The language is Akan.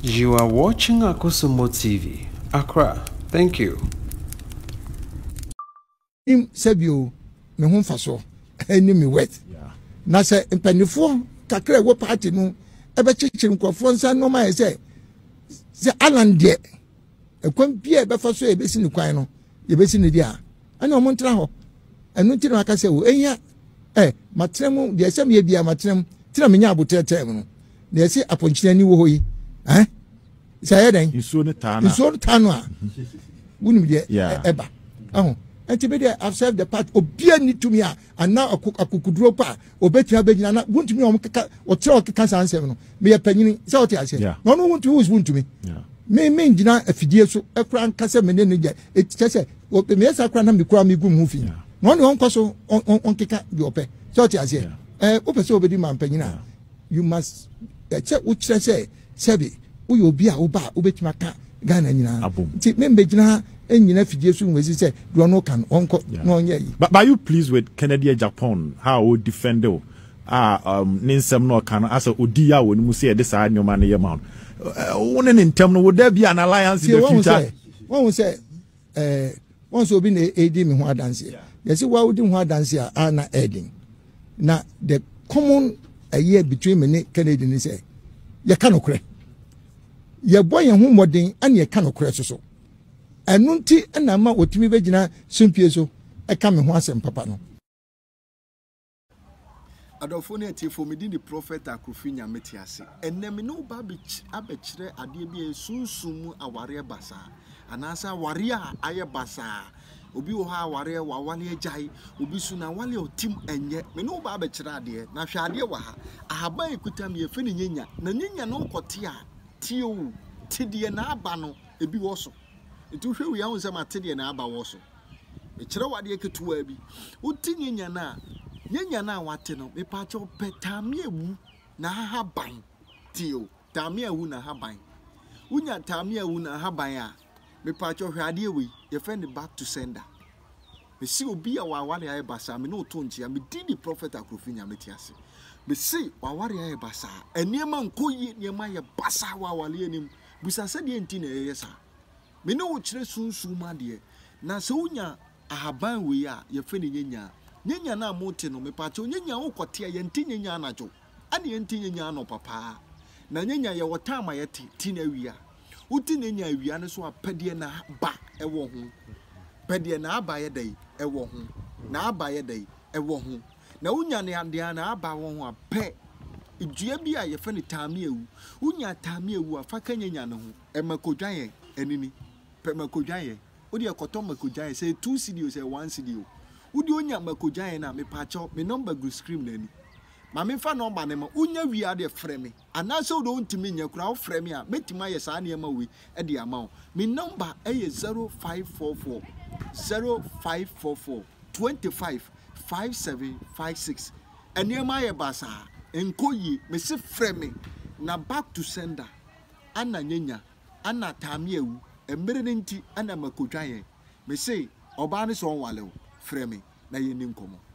You are watching Akusumo TV. Accra. Thank you. Im sebio me ho faso eni me wet. Na se mpanifo kakra wo party no ebe chichiri nkrofo nsa no ma se alande ekwan bia ebe faso ebe si ni kwan no ebe si ni dia ana o montra ho enu ti na aka se wo ehia matrem de se me bia matrem ti na me nya abotetem no na se aponchina ni wo hoyi say den iso ne tano a wunim de eba Antibede I've served the part obia ni to me and now akukuduro pa obetumi abegina na Wontumi o mkeka o tire o keka sansem no me yapanyini say o te ase no Wontumi who is Wontumi me ngina afidie so ekura nkase me ne nje etise me yesa kura na me kura me gum hu fi no ne onkoso on keka bi ope say o te ase opese obedi mampanyina you must che wo kire say sebi wo yo obi a wo ba obetumi aka Ghana nyina ti me mbegina enyina fidie so nwezi say do no kan onko no onye yi. But are you pleased with Kennedy Agyapong how we defend ninsem no kan as odi a woni mu say this are nyoma na yema won in term no would there be an alliance in the future? One say once obi na edi me ho adanse you see why odi ho adanse a na edin na the common year between me and Kennedy ni say ye kan okre ye boy ye ho modern an ye kan okre so Enunti na ma otimi begina simpie so e ka me ho asem papa no adofo ne tiefo me di prophet akrofinya metiase enemi no ba abekire ade bi sunsumu aware basa anasa aware a aye basa obi wo ha aware wa wale agtai obi su na wale otim enye me no ba abekire ade na hwe ade wa ha ahaba ekuta me efe ne nyenya na nyenya no kote a tio tidie na aba no ebi wo so itu hwe wi ahun se matede na aba wo so e kire wade ketuwa bi uti nyenya na wate no me pa cho petami ewu na haban tio tami ewu na haban unya tami ewu na haban a me pa cho hwe ade we ye friend back to sender me si obi a wa wale aye basa me no to ntia me di prophet akrofinya metiase me si wa wale aye basa eniema nkoyi niema ye basa wa wale anim busa se de enti na ye sa me no kire sunsuma de na se unya ahaban we a ye fe ne nyenya na mote no me pacho nyenya wo kote ye nti nyenya anajo ane ye nti nyenya no papa na nyenya ye wotama ye ti na wia uti nyenya wia ne so apede na ba ewo ho pede na aba ye dai ewo ho na aba ye dai ewo ho na unya ne ande na aba wo ho ape idua bi a ye fe ne tame ewu unya tame ewu afa ka nyenya no ho emakodwan ye enini pemakodwan odi ekoto makodwan say 2 cedi say 1 cedi udi onya makodwan na me pacho me number go scream nani ma me fa number ne ma unya wi ade frɛ me anase wo don timi nya kura wo frɛ me a metima ye saa ne ma wi e de ama wo me number e 0544 25 5756 ene ma ye basa enkoyi me se frɛ me na back to sender ana nyenya ana tame ewu emere nti ana makodwan me say oba ne so wale frɛ me na ye ni nkomo